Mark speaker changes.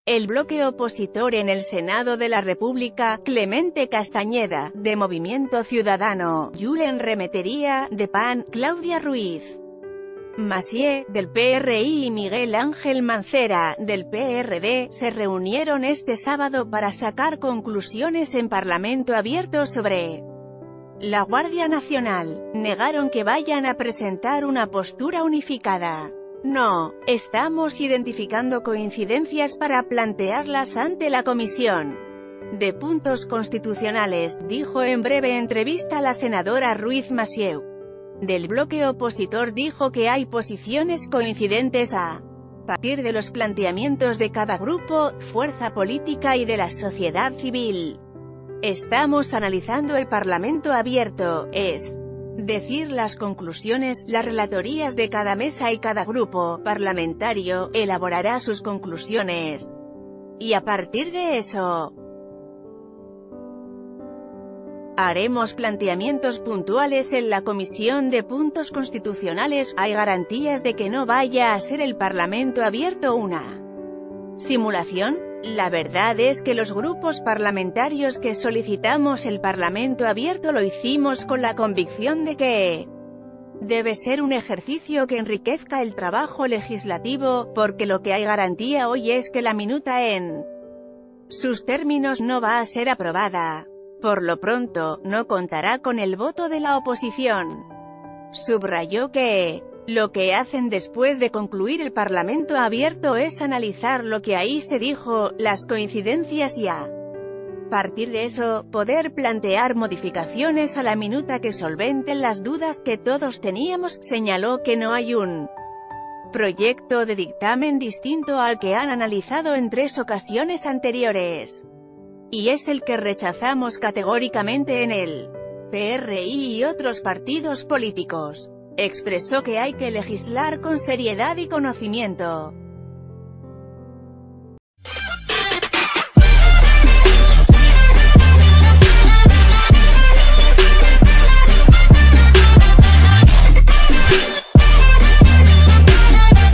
Speaker 1: El bloque opositor en el Senado de la República, Clemente Castañeda, de Movimiento Ciudadano, Julen Rementería, de PAN, Claudia Ruiz Massieu, del PRI y Miguel Ángel Mancera, del PRD, se reunieron este sábado para sacar conclusiones en Parlamento Abierto sobre la Guardia Nacional. Negaron que vayan a presentar una postura unificada. No, estamos identificando coincidencias para plantearlas ante la Comisión de Puntos Constitucionales, dijo en breve entrevista la senadora Ruiz Massieu. Del bloque opositor dijo que hay posiciones coincidentes a partir de los planteamientos de cada grupo, fuerza política y de la sociedad civil. Estamos analizando el Parlamento Abierto, es decir, las conclusiones, las relatorías de cada mesa y cada grupo parlamentario elaborará sus conclusiones. Y a partir de eso, haremos planteamientos puntuales en la Comisión de Puntos Constitucionales. ¿Hay garantías de que no vaya a ser el Parlamento Abierto una simulación? La verdad es que los grupos parlamentarios que solicitamos el Parlamento Abierto lo hicimos con la convicción de que debe ser un ejercicio que enriquezca el trabajo legislativo, porque lo que hay garantía hoy es que la minuta en sus términos no va a ser aprobada. Por lo pronto, no contará con el voto de la oposición. Subrayó que lo que hacen después de concluir el Parlamento Abierto es analizar lo que ahí se dijo, las coincidencias y a partir de eso, poder plantear modificaciones a la minuta que solventen las dudas que todos teníamos. Señaló que no hay un proyecto de dictamen distinto al que han analizado en 3 ocasiones anteriores. Y es el que rechazamos categóricamente en el PRI y otros partidos políticos. Expresó que hay que legislar con seriedad y conocimiento.